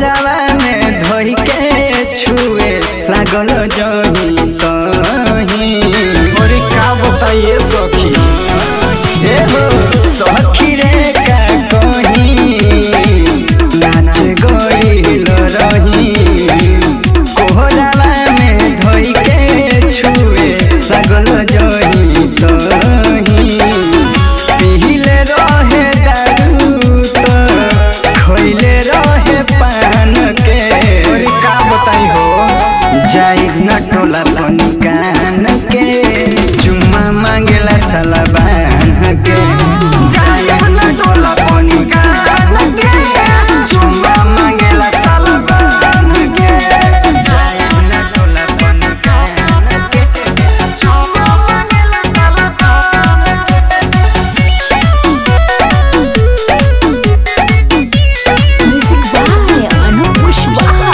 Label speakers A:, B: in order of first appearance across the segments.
A: कोहरावा में धोई के छुए लागल जही तही। और का बताइए सखी ए हो सखी रे का कहीं नाच गइल रही कोहरावा में धोई के छुए लागल जही तही। पीले रहे दारू तो खइले रहे पान के। और का बताई हो जाइब न टोला पनी कान के चुम्मा मांगेला साला बान के। जाइब न टोला पनी कान के चुम्मा मांगेला साला बान के। जाइब न टोला पनी कान के चुम्मा मांगेला साला बान के।
B: Music by Anoop Kushwaha.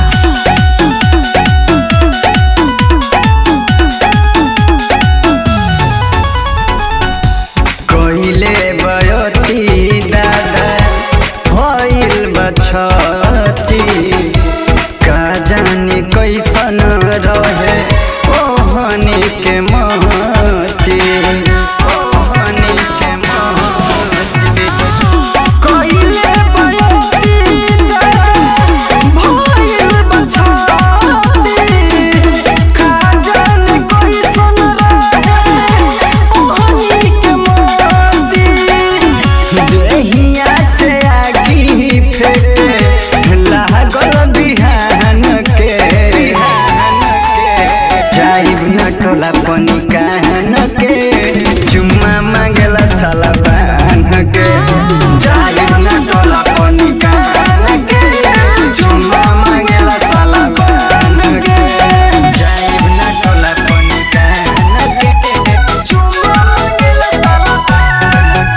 A: कहिले बयती दादा भइल बछती का जाने कैसन रहे ओहनी के महती। ओहनी के महती कहिले बयती दादा भइल बछती का जाने कैसन रहे ओहनी के महती। देहिया से आगी फेंके लागल बिहान के। जाइब न टोला पनी कान के चुम्मा मांगेला साला बान के। जाइब न टोला पनी कान के चुम्मा मांगेला साला बान के। जाइब न टोला पनी कान के चुम्मा मांगेला साला बान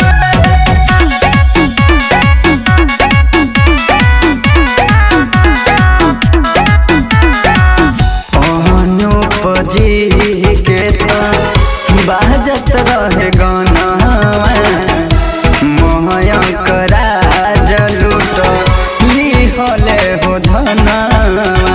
A: के। अनूप जी के तो बाजत रहे गाना मोहयंक राज लूट ली होले हो धना।